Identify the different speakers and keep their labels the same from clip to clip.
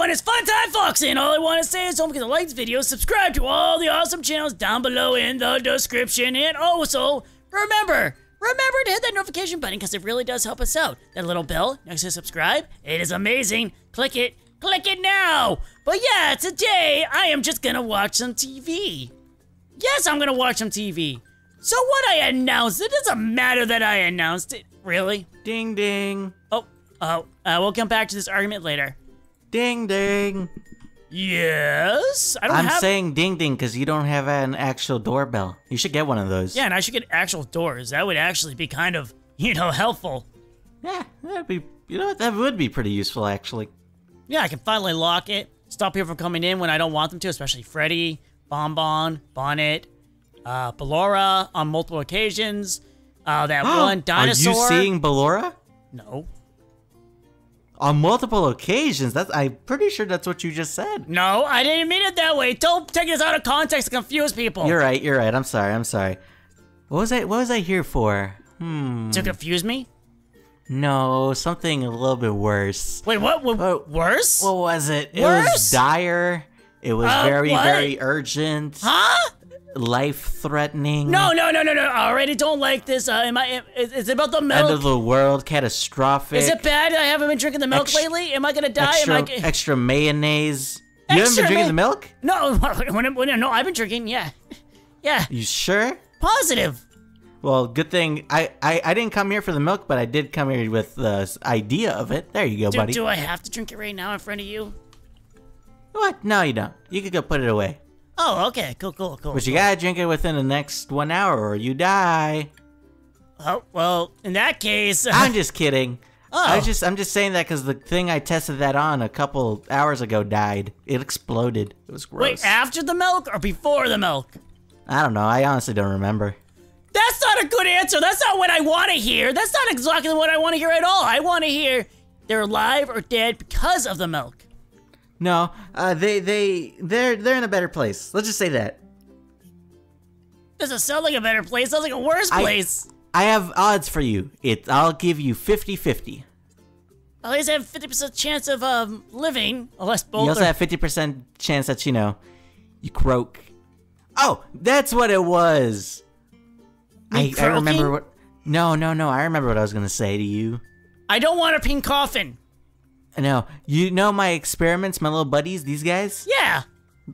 Speaker 1: everyone, it's Fun Time Fox, and all I want to say is don't forget to like this video, subscribe to all the awesome channels down below in the description, and also, remember to hit that notification button because it really does help us out. That little bell next to subscribe, it is amazing. Click it now. But yeah, today I am just gonna watch some TV. Yes, I'm gonna watch some TV. So what I announced, it doesn't matter that I announced it, really.
Speaker 2: Ding ding.
Speaker 1: We'll come back to this argument later.
Speaker 2: Ding ding.
Speaker 1: Yes?
Speaker 2: I'm saying ding ding because you don't have an actual doorbell. You should get one of those.
Speaker 1: Yeah, and I should get actual doors. That would actually be kind of, helpful.
Speaker 2: Yeah, that'd be, that would be pretty useful actually.
Speaker 1: Yeah, I can finally lock it, stop people from coming in when I don't want them to, especially Freddy, Bonbon, Bonnet, Ballora on multiple occasions. That one dinosaur.
Speaker 2: Are you seeing Ballora?
Speaker 1: No.
Speaker 2: On multiple occasions? I'm pretty sure that's what you just said.
Speaker 1: No, I didn't mean it that way. Don't take this out of context to confuse people.
Speaker 2: You're right. I'm sorry. What was I here for?
Speaker 1: To confuse me?
Speaker 2: No, something a little bit worse.
Speaker 1: Wait, what? Worse?
Speaker 2: What was it?
Speaker 1: Worse?
Speaker 2: It was dire. It was very urgent.
Speaker 1: Huh?
Speaker 2: Life-threatening.
Speaker 1: No. I already don't like this. Is it about the milk?
Speaker 2: End of the world, catastrophic.
Speaker 1: Is it bad I haven't been drinking the milk lately? Am I gonna die?
Speaker 2: Extra mayonnaise. You haven't been drinking the milk?
Speaker 1: No, no, I've been drinking, yeah. Yeah.
Speaker 2: You sure?
Speaker 1: Positive.
Speaker 2: Well, good thing I didn't come here for the milk, but I did come here with the idea of it. There you go, buddy.
Speaker 1: Do I have to drink it right now in front of you?
Speaker 2: What? No, you don't. You could go put it away.
Speaker 1: Oh, okay. Cool.
Speaker 2: But you gotta drink it within the next 1 hour or you die.
Speaker 1: Oh, well, in that case...
Speaker 2: I'm just kidding.
Speaker 1: Oh.
Speaker 2: I'm just saying that because the thing I tested that on a couple hours ago died. It exploded. It was gross.
Speaker 1: Wait, after the milk or before the milk?
Speaker 2: I don't know. I honestly don't remember.
Speaker 1: That's not a good answer. That's not what I want to hear. That's not exactly what I want to hear at all. I want to hear they're alive or dead because of the milk.
Speaker 2: No, they're in a better place. Let's just say that.
Speaker 1: Doesn't sound like a better place. Sounds like a worse place.
Speaker 2: I have odds for you. I'll give you 50-50.
Speaker 1: At least I have 50% chance of living, unless both.
Speaker 2: You also have 50% chance that you croak. Oh, that's what it was. I remember what. No. I remember what I was gonna say to you.
Speaker 1: I don't want a pink coffin.
Speaker 2: No, you know my experiments, my little buddies, these guys?
Speaker 1: Yeah.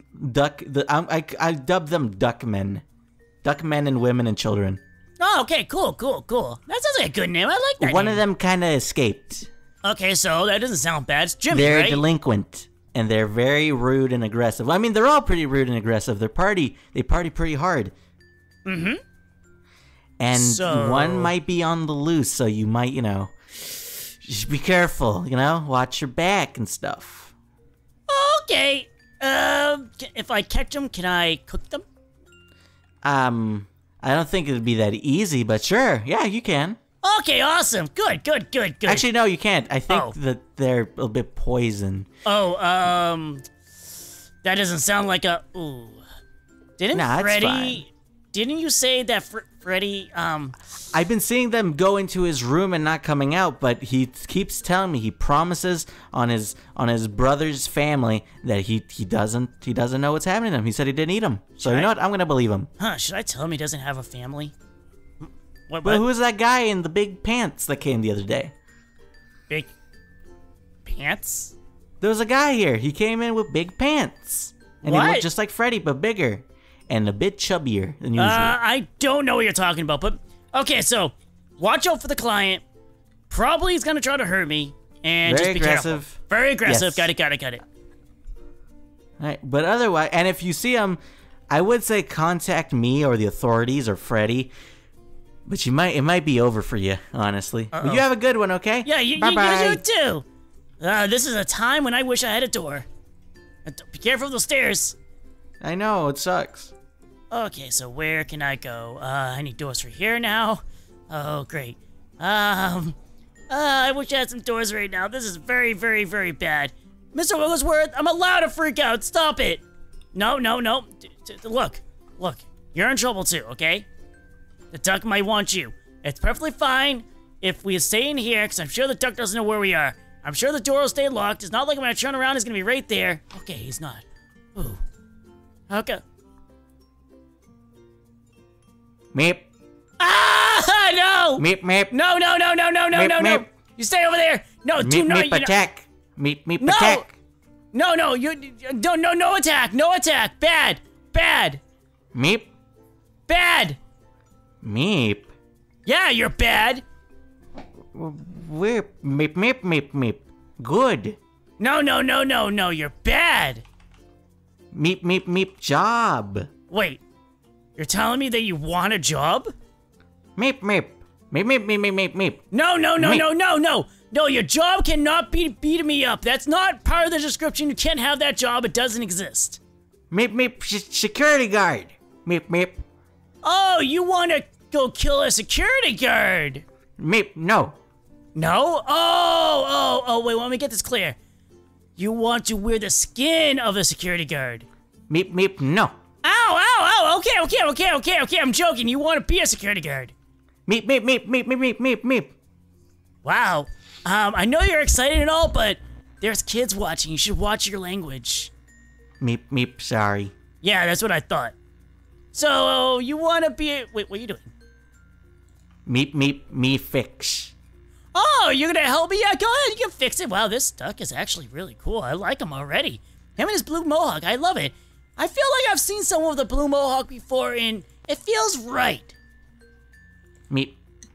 Speaker 2: I dubbed them duckmen. Duckmen and women and children.
Speaker 1: Oh, okay, cool. That sounds like a good name. I like that
Speaker 2: One
Speaker 1: name.
Speaker 2: of them kind of escaped.
Speaker 1: Okay, so that doesn't sound bad. It's Jimmy,
Speaker 2: They're
Speaker 1: right?
Speaker 2: delinquent, and they're very rude and aggressive. I mean, they're all pretty rude and aggressive. They party pretty hard.
Speaker 1: Mm-hmm.
Speaker 2: And one might be on the loose, so you might, just be careful, watch your back and stuff.
Speaker 1: Okay. If I catch them, can I cook them?
Speaker 2: I don't think it'd be that easy, but sure. Yeah, you can.
Speaker 1: Okay, awesome. Good.
Speaker 2: Actually, no, you can't. I think that they're a bit poisoned.
Speaker 1: Oh, that doesn't sound like a... Ooh. Didn't you say that Freddy,
Speaker 2: I've been seeing them go into his room and not coming out, but he keeps telling me, he promises on his brother's family that he doesn't know what's happening to him. He said he didn't eat him. So you know what? I'm gonna believe him.
Speaker 1: Huh, should I tell him he doesn't have a family? What?
Speaker 2: But who's that guy in the big pants that came the other day?
Speaker 1: Big pants?
Speaker 2: There was a guy here. He came in with big pants. And he looked just like Freddy, but bigger. And a bit chubbier than usual.
Speaker 1: I don't know what you're talking about, but... Okay, so, watch out for the client. Probably he's gonna try to hurt me. And
Speaker 2: Very
Speaker 1: just be
Speaker 2: aggressive.
Speaker 1: careful. Very aggressive.
Speaker 2: Yes.
Speaker 1: Got it.
Speaker 2: Right, but otherwise... And if you see him, I would say contact me or the authorities or Freddy. But it might be over for you, honestly. But you have a good one, okay?
Speaker 1: Yeah, you do too. This is a time when I wish I had a door. Be careful of the stairs.
Speaker 2: I know, it sucks.
Speaker 1: Okay, so where can I go? I need doors for here now. Oh, great. I wish I had some doors right now. This is very, very, very bad. Mr. Wigglesworth, I'm allowed to freak out. Stop it. No. Look. You're in trouble too, okay? The duck might want you. It's perfectly fine if we stay in here, because I'm sure the duck doesn't know where we are. I'm sure the door will stay locked. It's not like when I turn around, it's gonna be right there. Okay, he's not. Ooh. Okay.
Speaker 2: Meep.
Speaker 1: Ah, no!
Speaker 2: Meep, meep.
Speaker 1: No, no, no, no, no, no,
Speaker 2: Meep,
Speaker 1: no, no.
Speaker 2: meep.
Speaker 1: You stay over there. No, do
Speaker 2: Meep,
Speaker 1: not.
Speaker 2: meep, attack. Meep, meep,
Speaker 1: No.
Speaker 2: attack.
Speaker 1: No, no, no attack. No attack. Bad. Bad.
Speaker 2: Meep.
Speaker 1: Bad.
Speaker 2: Meep.
Speaker 1: Yeah, you're bad.
Speaker 2: Whip. Meep, meep, meep, meep. Good.
Speaker 1: No, no, no, no, no, you're bad.
Speaker 2: Meep, meep, meep. Job.
Speaker 1: Wait, you're telling me that you want a job?
Speaker 2: Meep, meep. Meep, meep, meep, meep, meep, meep.
Speaker 1: No, no, no,
Speaker 2: Meep.
Speaker 1: no, no, no. No, your job cannot be beating me up. That's not part of the description. You can't have that job. It doesn't exist.
Speaker 2: Meep, meep. Security guard. Meep, meep.
Speaker 1: Oh, you want to go kill a security guard?
Speaker 2: Meep. No.
Speaker 1: No? Wait, let me get this clear. You want to wear the skin of a security guard.
Speaker 2: Meep, meep. No.
Speaker 1: Ow, okay, I'm joking. You want to be a security guard.
Speaker 2: Meep, meep, meep, meep, meep, meep, meep, meep.
Speaker 1: Wow. I know you're excited and all, but there's kids watching. You should watch your language.
Speaker 2: Meep, meep. Sorry.
Speaker 1: Yeah, that's what I thought. So, you want to be... Wait, what are you doing?
Speaker 2: Meep, meep, me fix.
Speaker 1: Oh, you're going to help me? Yeah, go ahead. You can fix it. Wow, this duck is actually really cool. I like him already. Him and his blue mohawk. I love it. I feel like I've seen someone with a blue mohawk before, and it feels right.
Speaker 2: Meep.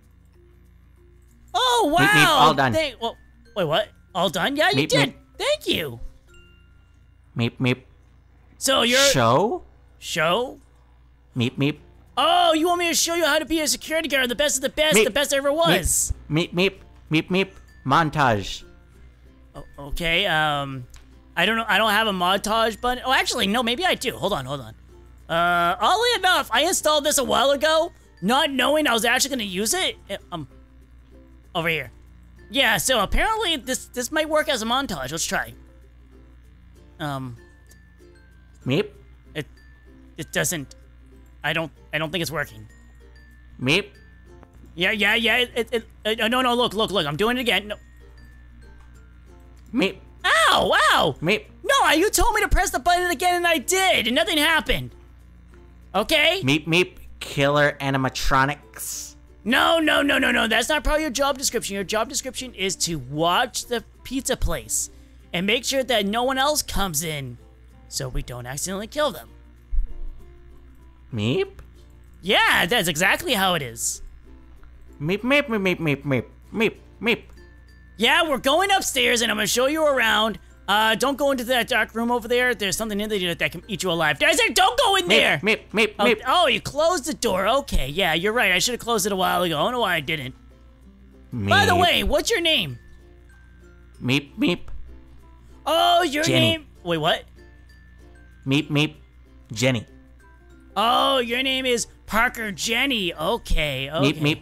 Speaker 1: Oh, wow.
Speaker 2: Meep, meep, all done.
Speaker 1: Wait, what? All done? Yeah, you
Speaker 2: Meep,
Speaker 1: did.
Speaker 2: meep.
Speaker 1: Thank you.
Speaker 2: Meep, meep.
Speaker 1: So, you're...
Speaker 2: Show?
Speaker 1: Show?
Speaker 2: Meep, meep.
Speaker 1: Oh, you want me to show you how to be a security guard, the best of the best,
Speaker 2: Meep.
Speaker 1: the best there ever was.
Speaker 2: Meep, meep, meep, meep. Montage.
Speaker 1: Oh, okay, I don't know, I don't have a montage button. Oh, actually, no, maybe I do. Hold on. Oddly enough, I installed this a while ago, not knowing I was actually gonna use it. Over here. Yeah, so apparently this might work as a montage. Let's try.
Speaker 2: Meep,
Speaker 1: It doesn't. I don't think it's working.
Speaker 2: meep.
Speaker 1: Yeah. No, look. I'm doing it again. No.
Speaker 2: Meep,
Speaker 1: Ow!
Speaker 2: meep.
Speaker 1: No, you told me to press the button again, and I did, and nothing happened. Okay?
Speaker 2: Meep, meep. Killer animatronics.
Speaker 1: No. That's not part of your job description. Your job description is to watch the pizza place and make sure that no one else comes in so we don't accidentally kill them.
Speaker 2: Meep,
Speaker 1: Yeah, that's exactly how it is.
Speaker 2: meep, meep, meep, meep, meep, meep, meep.
Speaker 1: Yeah, we're going upstairs, and I'm gonna show you around. Don't go into that dark room over there. There's something in there that can eat you alive. I said don't go in there!
Speaker 2: Meep, meep,
Speaker 1: Oh,
Speaker 2: meep.
Speaker 1: oh, you closed the door. Okay, yeah, you're right. I should have closed it a while ago. I don't know why I didn't.
Speaker 2: Meep.
Speaker 1: By the way, what's your name?
Speaker 2: Meep, meep,
Speaker 1: Oh, your
Speaker 2: Jenny.
Speaker 1: name... Wait, what?
Speaker 2: meep, meep. Jenny.
Speaker 1: Oh, your name is Parker Jenny. Okay.
Speaker 2: Meep, meep.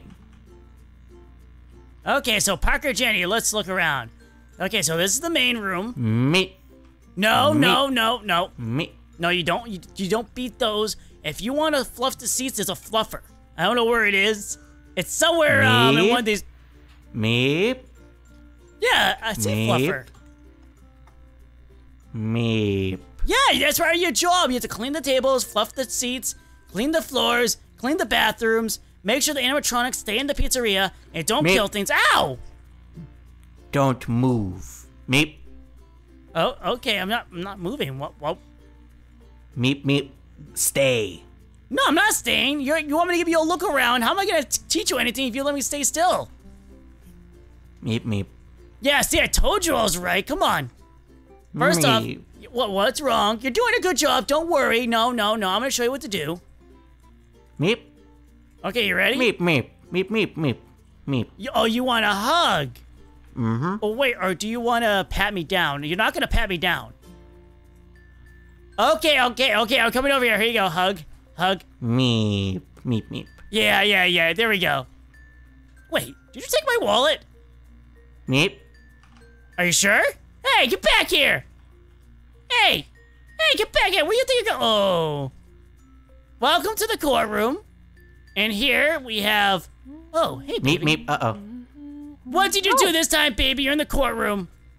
Speaker 1: Okay, so Parker Jenny, let's look around. Okay, so this is the main room.
Speaker 2: Meep,
Speaker 1: No.
Speaker 2: meep.
Speaker 1: No, you don't. You don't beat those. If you want to fluff the seats, there's a fluffer. I don't know where it is. It's somewhere in
Speaker 2: Meep.
Speaker 1: one of these...
Speaker 2: Meep,
Speaker 1: Yeah, I see
Speaker 2: Meep.
Speaker 1: fluffer.
Speaker 2: meep.
Speaker 1: Yeah, that's part of your job. You have to clean the tables, fluff the seats, clean the floors, clean the bathrooms, make sure the animatronics stay in the pizzeria, and don't
Speaker 2: Meep.
Speaker 1: kill things. Ow!
Speaker 2: Don't move. Meep,
Speaker 1: Oh, okay. I'm not moving. What?
Speaker 2: meep, meep. Stay.
Speaker 1: No, I'm not staying. You want me to give you a look around? How am I gonna teach you anything if you let me stay still?
Speaker 2: Meep, meep.
Speaker 1: Yeah, see, I told you I was right. Come on. First off,
Speaker 2: Meep.
Speaker 1: what's wrong? You're doing a good job. Don't worry. No. I'm gonna show you what to do.
Speaker 2: Meep,
Speaker 1: Okay, you ready?
Speaker 2: meep, meep, meep, meep, meep, meep.
Speaker 1: You want a hug?
Speaker 2: Mm-hmm.
Speaker 1: Oh, wait, or do you want to pat me down? You're not going to pat me down. Okay, I'm coming over here. Here you go, hug.
Speaker 2: Meep, meep, meep.
Speaker 1: Yeah, there we go. Wait, did you take my wallet?
Speaker 2: Meep,
Speaker 1: Are you sure? Hey, get back here! Hey, get back here! Where do you think you're going? Oh. Welcome to the courtroom. And here we have... Oh, hey,
Speaker 2: meep,
Speaker 1: baby.
Speaker 2: meep. Uh-oh.
Speaker 1: What did you do this time, baby? You're in the courtroom.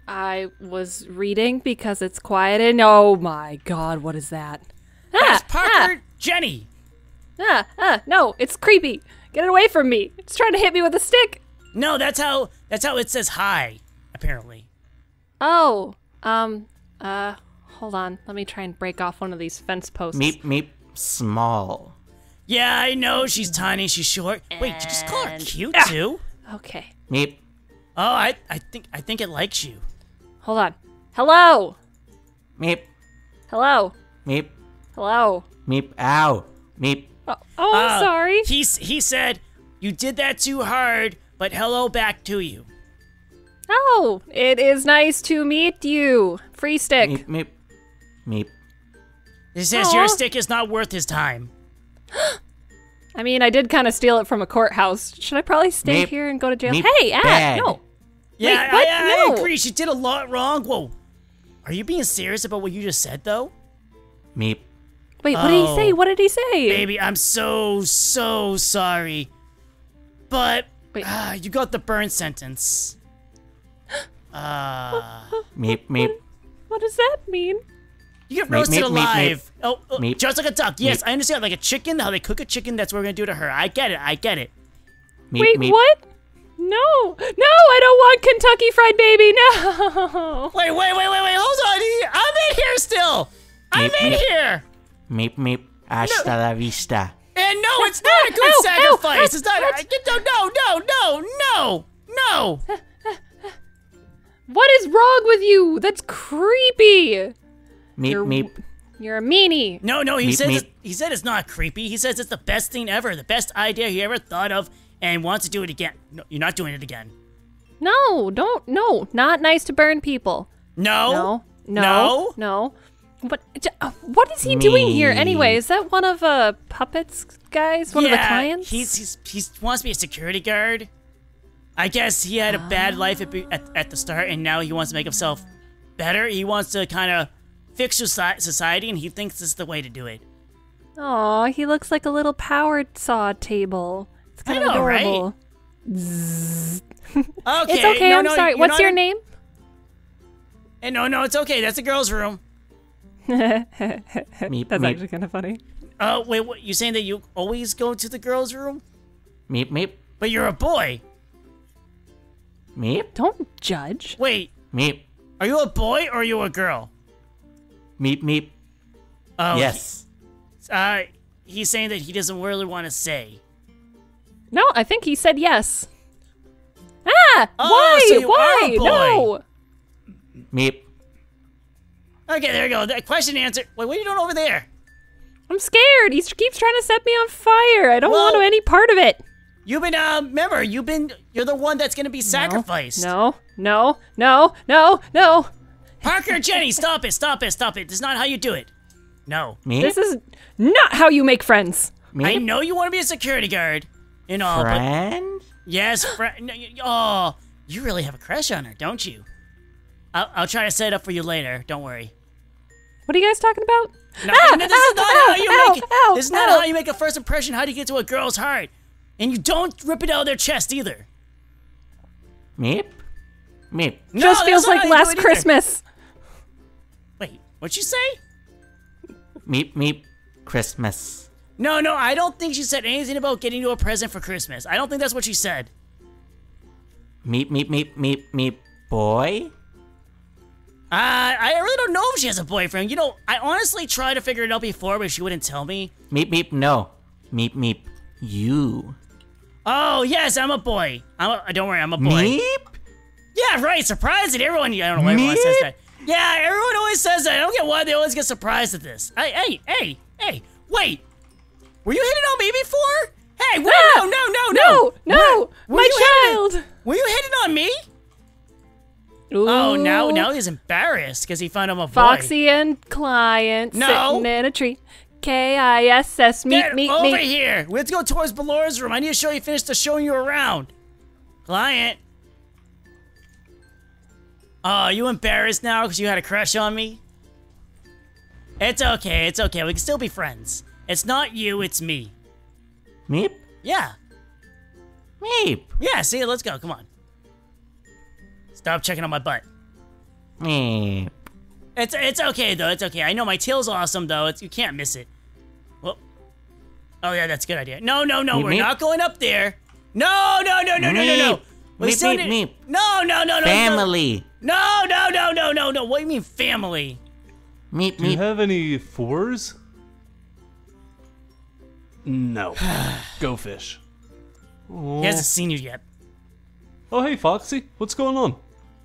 Speaker 3: I was reading because it's quiet and oh my god, what is that?
Speaker 1: That's Parker Jenny.
Speaker 3: No, it's creepy. Get it away from me. It's trying to hit me with a stick.
Speaker 1: No, that's how it says hi, apparently.
Speaker 3: Oh, hold on. Let me try and break off one of these fence posts.
Speaker 2: Meep, small.
Speaker 1: Yeah, I know, she's tiny, she's short. Wait, did you just call her cute too?
Speaker 3: Okay.
Speaker 2: Meep,
Speaker 1: Oh, I think it likes you.
Speaker 3: Hold on. Hello.
Speaker 2: meep,
Speaker 3: Hello.
Speaker 2: meep,
Speaker 3: Hello.
Speaker 2: meep, ow, meep.
Speaker 3: Oh, I'm sorry.
Speaker 1: He said, you did that too hard, but hello back to you.
Speaker 3: Oh, it is nice to meet you. Free stick.
Speaker 2: Meep, meep, meep.
Speaker 1: He says
Speaker 3: Aw.
Speaker 1: your stick is not worth his time.
Speaker 3: I mean, I did kind of steal it from a courthouse. Should I probably stay
Speaker 2: Meep.
Speaker 3: here and go to jail?
Speaker 2: Meep
Speaker 3: Hey,
Speaker 2: bad.
Speaker 3: no.
Speaker 1: Yeah,
Speaker 3: what?
Speaker 1: I
Speaker 3: No.
Speaker 1: agree. She did a lot wrong. Whoa. Are you being serious about what you just said, though?
Speaker 2: Meep.
Speaker 3: Wait, what did he say?
Speaker 1: Oh.
Speaker 3: What did he say?
Speaker 1: Baby, I'm so sorry. But
Speaker 3: Wait.
Speaker 1: you got the burn sentence.
Speaker 2: Meep, meep.
Speaker 3: What does that mean?
Speaker 1: You get
Speaker 2: Meep,
Speaker 1: roasted
Speaker 2: meep, meep,
Speaker 1: alive. Oh,
Speaker 2: Meep.
Speaker 1: just like a duck. Yes,
Speaker 2: Meep.
Speaker 1: I understand. Like a chicken, how they cook a chicken, that's what we're going to do to her. I get it.
Speaker 2: Meep,
Speaker 3: Wait,
Speaker 2: meep.
Speaker 3: what? No, I don't want Kentucky Fried Baby. No.
Speaker 1: Wait. Hold on. I'm in here still. I'm
Speaker 2: Meep,
Speaker 1: in
Speaker 2: meep.
Speaker 1: here.
Speaker 2: Meep, meep. Hasta la vista.
Speaker 1: And no, it's not a good
Speaker 3: Ow,
Speaker 1: sacrifice.
Speaker 3: ow,
Speaker 1: It's not. No.
Speaker 3: What is wrong with you? That's creepy.
Speaker 2: Meep,
Speaker 3: You're-
Speaker 2: meep.
Speaker 3: You're a meanie.
Speaker 1: No. He
Speaker 2: Meep,
Speaker 1: says
Speaker 2: meep.
Speaker 1: he said it's not creepy. He says it's the best thing ever, the best idea he ever thought of, and wants to do it again. No, you're not doing it again.
Speaker 3: No, don't. No, not nice to burn people.
Speaker 1: No.
Speaker 3: No. What is he doing here
Speaker 2: Me.
Speaker 3: anyway? Is that one of Puppet's guys? One of the clients?
Speaker 1: He wants to be a security guard. I guess he had a bad life at the start, and now he wants to make himself better. He wants to kind of fix society, and he thinks this is the way to do it.
Speaker 3: Aw, he looks like a little power saw table. It's kind of
Speaker 1: know, right?
Speaker 3: adorable.
Speaker 1: Okay.
Speaker 3: It's okay, I'm sorry.
Speaker 1: you're
Speaker 3: What's
Speaker 1: not
Speaker 3: your
Speaker 1: in-
Speaker 3: name?
Speaker 1: And no, it's okay. That's the girls' room.
Speaker 2: Meep,
Speaker 3: That's
Speaker 2: meep.
Speaker 3: actually kind of funny.
Speaker 1: Wait, what? You saying that you always go to the girls' room?
Speaker 2: Meep, meep.
Speaker 1: But you're a boy.
Speaker 2: Meep,
Speaker 3: Don't judge.
Speaker 1: Wait,
Speaker 2: meep.
Speaker 1: are you a boy or are you a girl?
Speaker 2: Meep, meep.
Speaker 1: Oh,
Speaker 2: Yes.
Speaker 1: He's saying that he doesn't really want to say.
Speaker 3: No, I think he said yes.
Speaker 1: Oh,
Speaker 3: Why?
Speaker 1: so you
Speaker 3: Why?
Speaker 1: are a boy.
Speaker 3: No.
Speaker 2: Meep.
Speaker 1: Okay, there you go. That question answered. Wait, what are you doing over there?
Speaker 3: I'm scared. He keeps trying to set me on fire. I don't
Speaker 1: Well-
Speaker 3: want any part of it.
Speaker 1: You've been, remember, you're the one that's gonna be sacrificed.
Speaker 3: No.
Speaker 1: Parker, Jenny, stop it. This is not how you do it. No.
Speaker 2: Meep.
Speaker 3: This is not how you make friends.
Speaker 2: Meep.
Speaker 1: I know you want to be a security guard and all, but
Speaker 2: Friend?
Speaker 1: yes, no, oh, you really have a crush on her, don't you? I'll try to set it up for you later. Don't worry.
Speaker 3: What are you guys talking about?
Speaker 1: No, this is not how you make it.
Speaker 3: ow,
Speaker 1: This is not
Speaker 3: ow.
Speaker 1: how you make a first impression. How do you get to a girl's heart? And you don't rip it out of their chest either.
Speaker 2: Meep. Meep.
Speaker 1: No,
Speaker 3: Just
Speaker 1: that's
Speaker 3: feels
Speaker 1: not
Speaker 3: like
Speaker 1: how you do
Speaker 3: last
Speaker 1: it either.
Speaker 3: Christmas.
Speaker 1: Wait, what'd you say?
Speaker 2: Meep, meep. Christmas.
Speaker 1: No, I don't think she said anything about getting you a present for Christmas. I don't think that's what she said.
Speaker 2: Meep, meep, meep, meep, meep. Boy?
Speaker 1: I really don't know if she has a boyfriend. You know, I honestly tried to figure it out before, but she wouldn't tell me.
Speaker 2: Meep, meep, no. Meep, meep. You.
Speaker 1: Oh, yes, I'm a boy. Don't worry, I'm a boy.
Speaker 2: Meep?
Speaker 1: Yeah, right, surprising. Everyone, I don't know why everyone says
Speaker 2: Meep?
Speaker 1: that. Yeah, everyone always says that. I don't get why they always get surprised at this. Hey, wait. Were you hitting on me before? Hey, wait, no.
Speaker 3: No,
Speaker 1: Were
Speaker 3: my
Speaker 1: you hitting-
Speaker 3: child.
Speaker 1: Were you hitting on me?
Speaker 3: Ooh.
Speaker 1: Oh, now he's embarrassed because he found I'm a boy.
Speaker 3: Foxy and client
Speaker 1: No.
Speaker 3: sitting in a tree. KISS,
Speaker 1: Get
Speaker 3: meet
Speaker 1: over
Speaker 3: me.
Speaker 1: here. Let's go towards Balora's room. I need to show you, finish the showing you around. Client. Oh, are you embarrassed now because you had a crush on me? It's okay. We can still be friends. It's not you, it's me.
Speaker 2: Meep?
Speaker 1: Yeah.
Speaker 2: Meep.
Speaker 1: Yeah, see, let's go. Come on. Stop checking on my butt.
Speaker 2: Meep.
Speaker 1: It's okay though. It's okay. I know my tail's awesome though. You can't miss it. Well, oh yeah, that's a good idea. No,
Speaker 2: Meep,
Speaker 1: we're
Speaker 2: meep.
Speaker 1: not going up there. No.
Speaker 2: Meep.
Speaker 1: We
Speaker 2: Meep,
Speaker 1: still
Speaker 2: meep,
Speaker 1: need-
Speaker 2: meep.
Speaker 1: No.
Speaker 2: Family.
Speaker 1: No. What do you mean family?
Speaker 2: Meep,
Speaker 4: Do you
Speaker 2: meep.
Speaker 4: have any 4s? No. Go fish.
Speaker 1: He hasn't seen you yet.
Speaker 4: Oh, hey, Foxy. What's going on?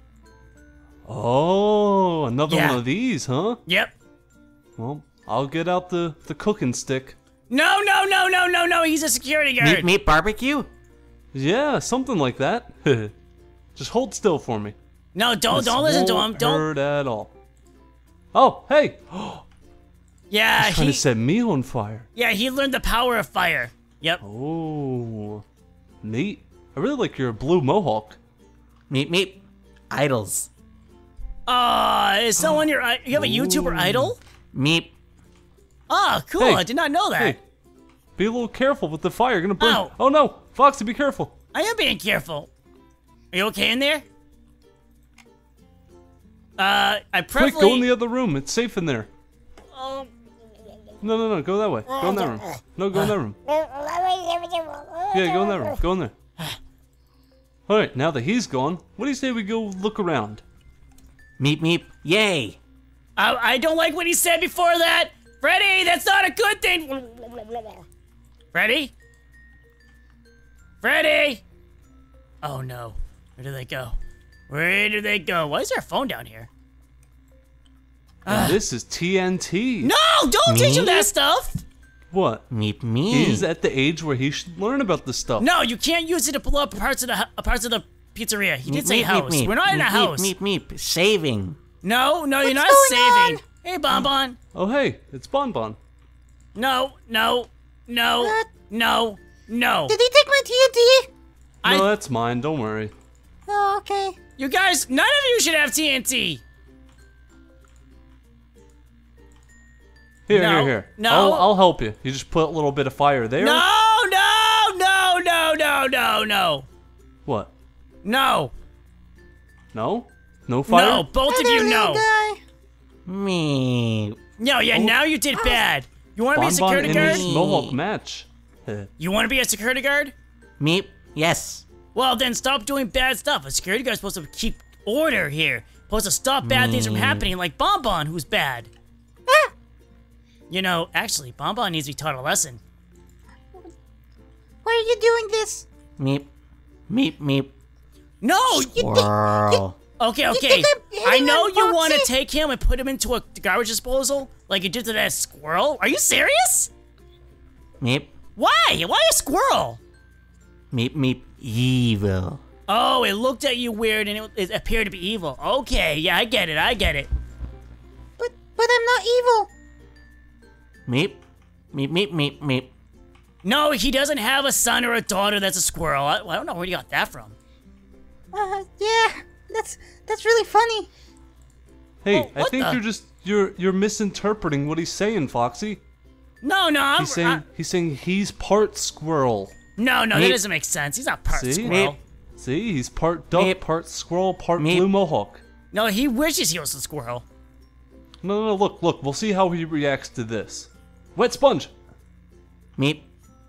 Speaker 4: Oh, another
Speaker 1: Yeah.
Speaker 4: one of these, huh?
Speaker 1: Yep.
Speaker 4: Well, I'll get out the cooking stick.
Speaker 1: No. He's a security guard.
Speaker 2: Meep, meep, barbecue?
Speaker 4: Yeah, something like that. Just hold still for me.
Speaker 1: No, don't
Speaker 4: This
Speaker 1: listen to him.
Speaker 4: won't
Speaker 1: Don't.
Speaker 4: hurt at all. Oh, hey!
Speaker 1: Yeah,
Speaker 4: Trying to set me on fire.
Speaker 1: he learned the power of fire. Yep.
Speaker 4: Oh, neat. I really like your blue mohawk.
Speaker 2: Meep, meep. Idols.
Speaker 1: Is someone you have a YouTuber idol?
Speaker 2: Meep.
Speaker 1: Oh, cool.
Speaker 4: Hey.
Speaker 1: I did not know that.
Speaker 4: Hey, be a little careful with the fire. You're gonna burn.
Speaker 1: Ow.
Speaker 4: Oh no, Foxy, be careful.
Speaker 1: I am being careful. Are you okay in there? I
Speaker 4: Quick,
Speaker 1: preferably.
Speaker 4: go in the other room. It's safe in there.
Speaker 1: Um,
Speaker 4: No, go that way. Go in that room. No, go in that room. Yeah, go in that room. Go in there. All right, now that he's gone, what do you say we go look around?
Speaker 2: Meep, meep. Yay.
Speaker 1: I don't like what he said before that. Freddy, that's not a good thing. Freddy? Freddy? Oh no. Where do they go? Where do they go? Why is there a phone down here?
Speaker 4: And this is TNT.
Speaker 1: No, don't teach him
Speaker 2: Me?
Speaker 1: that stuff.
Speaker 4: What?
Speaker 2: Meep, meep.
Speaker 4: He's at the age where he should learn about this stuff.
Speaker 1: No, you can't use it to blow up parts of the pizzeria. He did say
Speaker 2: Meep, meep,
Speaker 1: house.
Speaker 2: meep.
Speaker 1: We're not in a
Speaker 2: Meep,
Speaker 1: house.
Speaker 2: Meep, meep, meep. Saving.
Speaker 1: No, you're not
Speaker 5: going
Speaker 1: saving.
Speaker 5: on?
Speaker 1: Hey, Bonbon.
Speaker 4: Oh, hey, it's Bonbon.
Speaker 1: No.
Speaker 5: What?
Speaker 1: No.
Speaker 5: Did he take my TNT?
Speaker 4: No, that's mine. Don't worry.
Speaker 5: Oh, okay.
Speaker 1: You guys, none of you should have TNT.
Speaker 4: Here,
Speaker 1: No,
Speaker 4: here.
Speaker 1: no.
Speaker 4: I'll help you. You just put a little bit of fire there.
Speaker 1: No.
Speaker 4: What?
Speaker 1: No.
Speaker 4: No? No fire?
Speaker 1: No, both of
Speaker 5: Hey
Speaker 1: you
Speaker 5: there,
Speaker 1: no.
Speaker 5: little guy.
Speaker 2: Meep.
Speaker 1: No, yeah, now you did bad. You want to be a
Speaker 4: Bonbon
Speaker 1: security
Speaker 4: and
Speaker 1: guard?
Speaker 4: his mohawk match.
Speaker 1: You want to be a security guard?
Speaker 2: Meep. Yes.
Speaker 1: Well, then stop doing bad stuff. A security guard's supposed to keep order here. Supposed to stop bad things from happening, like Bonbon, who's bad.
Speaker 5: Ah,
Speaker 1: You know, actually, Bonbon needs to be taught a lesson.
Speaker 5: why are you doing this?
Speaker 2: Meep. Meep, meep.
Speaker 1: No!
Speaker 2: Whirl.
Speaker 1: Okay.
Speaker 5: think I'm
Speaker 1: I
Speaker 5: hitting
Speaker 1: know
Speaker 5: on
Speaker 1: you want to
Speaker 5: Foxy?
Speaker 1: take him and put him into a garbage disposal, like you did to that squirrel. Are you serious?
Speaker 2: Meep.
Speaker 1: Why? Why a squirrel?
Speaker 2: Meep, meep. Evil.
Speaker 1: Oh, it looked at you weird and it appeared to be evil. Okay, yeah, I get it.
Speaker 5: But I'm not evil.
Speaker 2: Meep. Meep, meep, meep, meep.
Speaker 1: No, he doesn't have a son or a daughter that's a squirrel. I don't know where you got that from.
Speaker 5: Yeah, that's really funny.
Speaker 4: Hey,
Speaker 1: Oh,
Speaker 4: I
Speaker 1: what
Speaker 4: think
Speaker 1: the-
Speaker 4: you're misinterpreting what he's saying, Foxy.
Speaker 1: No,
Speaker 4: He's saying he's part squirrel.
Speaker 1: no, that
Speaker 2: Meep.
Speaker 1: doesn't make sense. He's not part
Speaker 4: See?
Speaker 1: squirrel.
Speaker 4: See, he's part duck,
Speaker 2: Meep.
Speaker 4: part squirrel, part
Speaker 2: Meep.
Speaker 4: blue mohawk.
Speaker 1: No, he wishes he was a squirrel.
Speaker 4: No, look. We'll see how he reacts to this. Wet sponge.
Speaker 2: Meep.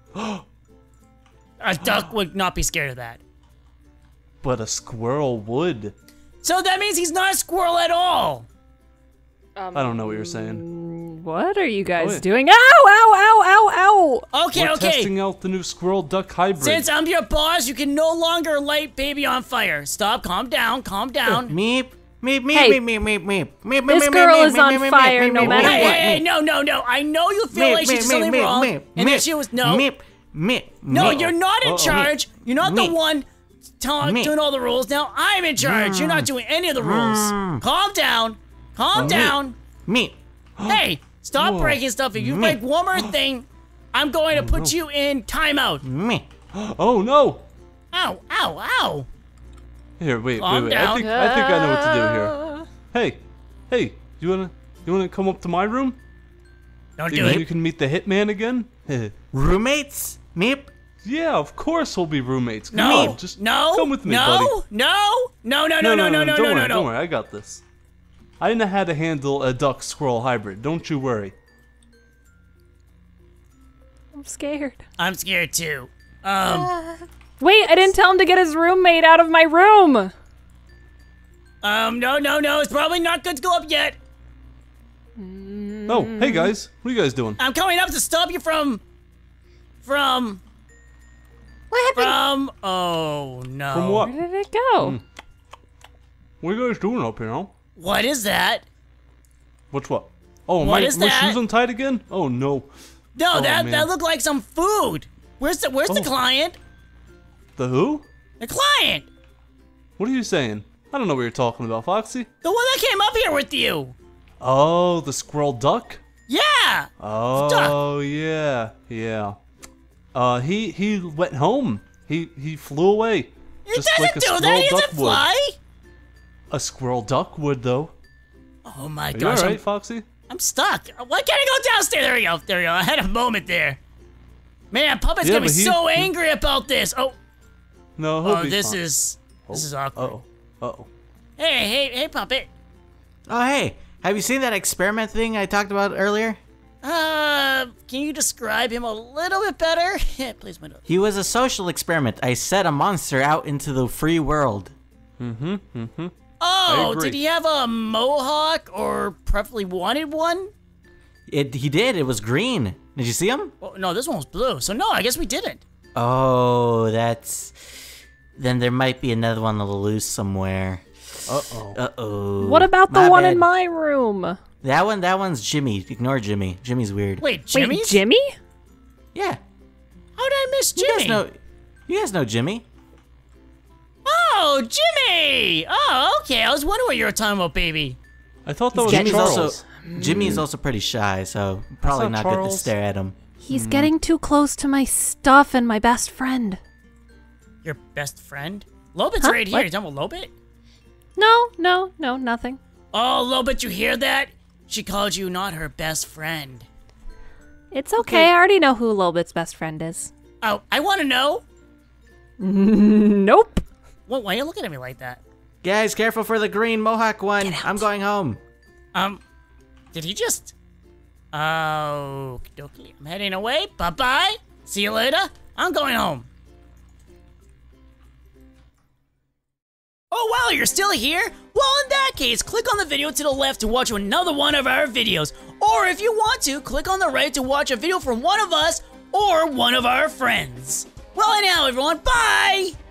Speaker 1: A duck would not be scared of that.
Speaker 4: But a squirrel would.
Speaker 1: So that means he's not a squirrel at all.
Speaker 4: I don't know what you're saying.
Speaker 3: What are you guys
Speaker 4: wait.
Speaker 3: doing? Ow, ow, ow, ow, ow!
Speaker 1: Okay,
Speaker 4: We're
Speaker 1: okay.
Speaker 4: testing out the new squirrel duck hybrid.
Speaker 1: Since I'm your boss, you can no longer light baby on fire. Stop, calm down.
Speaker 2: Meep. Meep, meep,
Speaker 3: Hey,
Speaker 2: meep, meep, meep, meep, meep,
Speaker 3: this
Speaker 2: meep,
Speaker 3: girl
Speaker 2: meep,
Speaker 3: is
Speaker 2: meep,
Speaker 3: on
Speaker 2: meep,
Speaker 3: fire
Speaker 2: meep,
Speaker 3: no
Speaker 2: meep,
Speaker 3: matter
Speaker 2: meep,
Speaker 3: what.
Speaker 1: Hey,
Speaker 2: meep,
Speaker 1: no. I know you feel
Speaker 2: meep,
Speaker 1: like she did
Speaker 2: meep,
Speaker 1: something
Speaker 2: meep,
Speaker 1: wrong,
Speaker 2: meep,
Speaker 1: and then
Speaker 2: meep,
Speaker 1: she was no.
Speaker 2: Meep.
Speaker 1: No,
Speaker 2: meep.
Speaker 1: you're not in
Speaker 4: Oh,
Speaker 1: charge. You're not the
Speaker 2: Meep.
Speaker 1: one
Speaker 2: Meep.
Speaker 1: doing all the rules. Now I'm in charge. You're not doing any of the rules. Calm down. Calm down.
Speaker 2: Meep.
Speaker 1: Hey, stop
Speaker 4: Whoa.
Speaker 1: breaking stuff. If you
Speaker 2: Meep.
Speaker 1: break one more thing, I'm going to put you in timeout.
Speaker 2: Meep.
Speaker 4: Oh no!
Speaker 1: Ow.
Speaker 4: Here, wait.
Speaker 1: Calm
Speaker 4: I
Speaker 1: down.
Speaker 4: think I know what to do here. Hey, you wanna come up to my room?
Speaker 1: Don't
Speaker 4: You
Speaker 1: do
Speaker 4: think you
Speaker 1: it.
Speaker 4: can meet the hitman again?
Speaker 2: Roommates? Meep.
Speaker 4: Yeah, of course we'll be roommates. Come
Speaker 1: No,
Speaker 4: on, just
Speaker 1: no,
Speaker 4: come with me,
Speaker 1: no,
Speaker 4: buddy.
Speaker 1: no.
Speaker 4: Don't worry, I got this. I know how to handle a duck-squirrel hybrid. Don't you worry.
Speaker 3: I'm scared.
Speaker 1: I'm scared too.
Speaker 3: Wait, I didn't tell him to get his roommate out of my room.
Speaker 1: No. It's probably not good to go up yet.
Speaker 4: Oh, hey guys. What are you guys doing?
Speaker 1: I'm coming up to stop you from.
Speaker 5: What happened?
Speaker 1: Oh no.
Speaker 4: From what?
Speaker 3: Where did it go?
Speaker 4: What are you guys doing up here, huh?
Speaker 1: What is that?
Speaker 4: What's what? Oh,
Speaker 1: What
Speaker 4: my
Speaker 1: is that?
Speaker 4: shoes untied again? Oh no.
Speaker 1: No,
Speaker 4: Oh,
Speaker 1: that
Speaker 4: man.
Speaker 1: looked like some food. Where's the
Speaker 4: Oh.
Speaker 1: client?
Speaker 4: The who?
Speaker 1: The client.
Speaker 4: What are you saying? I don't know what you're talking about, Foxy.
Speaker 1: The one that came up here with you.
Speaker 4: Oh, the squirrel duck?
Speaker 1: Yeah.
Speaker 4: Oh, yeah. He went home. He flew away.
Speaker 1: He
Speaker 4: Just
Speaker 1: doesn't
Speaker 4: like a
Speaker 1: do that.
Speaker 4: squirrel
Speaker 1: He
Speaker 4: duck
Speaker 1: doesn't
Speaker 4: would.
Speaker 1: fly.
Speaker 4: A squirrel duck would, though.
Speaker 1: Oh my
Speaker 4: Are you
Speaker 1: gosh.
Speaker 4: alright, Foxy?
Speaker 1: I'm stuck. Why can't I go downstairs? There we go. I had a moment there. Man, Puppet's
Speaker 4: Yeah,
Speaker 1: gonna be
Speaker 4: but
Speaker 1: so angry about this. Oh,
Speaker 4: No, he'll be
Speaker 1: this
Speaker 4: fine.
Speaker 1: is awkward.
Speaker 4: Uh-oh. Uh-oh.
Speaker 1: Hey, Puppet.
Speaker 2: Oh, hey, have you seen that experiment thing I talked about earlier?
Speaker 1: Can you describe him a little bit better? Yeah, please, my dog.
Speaker 2: He was a social experiment. I set a monster out into the free world.
Speaker 1: Oh,
Speaker 4: agree.
Speaker 1: did he have a mohawk or preferably wanted one?
Speaker 2: He did. It was green. Did you see him?
Speaker 1: Well, no, this one was blue. So no, I guess we didn't.
Speaker 2: Oh, then there might be another one on the loose somewhere.
Speaker 4: Uh-oh.
Speaker 2: Uh-oh.
Speaker 3: What about the
Speaker 2: My
Speaker 3: one
Speaker 2: bad.
Speaker 3: in my room?
Speaker 2: That one's Jimmy. Ignore Jimmy. Jimmy's weird.
Speaker 1: Wait, Jimmy's?
Speaker 3: Wait, Jimmy?
Speaker 2: Yeah.
Speaker 1: How did I miss
Speaker 2: You
Speaker 1: Jimmy?
Speaker 2: you guys know Jimmy.
Speaker 1: Oh, Jimmy! Oh, okay. I was wondering what you were talking about, baby.
Speaker 4: I thought that was
Speaker 2: Jimmy's
Speaker 4: Charles.
Speaker 2: Jimmy's also pretty shy, so probably
Speaker 4: not
Speaker 2: not good to
Speaker 4: Charles.
Speaker 2: stare at him.
Speaker 3: He's getting too close to my stuff and my best friend.
Speaker 1: Your best friend? Lobit's
Speaker 3: Huh?
Speaker 1: right here.
Speaker 3: What?
Speaker 1: You talking about Lobit?
Speaker 3: No, nothing.
Speaker 1: Oh, Lobit, you hear that? She called you not her best friend.
Speaker 3: It's okay. I already know who Lobit's best friend is.
Speaker 1: Oh, I want to know.
Speaker 3: Nope.
Speaker 1: Why are you looking at me like that?
Speaker 2: Guys, careful for the green mohawk one. I'm going home.
Speaker 1: Did he just... Oh, okie I'm heading away. Bye-bye. See you later. I'm going home. Oh, wow, you're still here? Well, in that case, click on the video to the left to watch another one of our videos. Or if you want to, click on the right to watch a video from one of us or one of our friends. Well, anyhow, everyone, bye!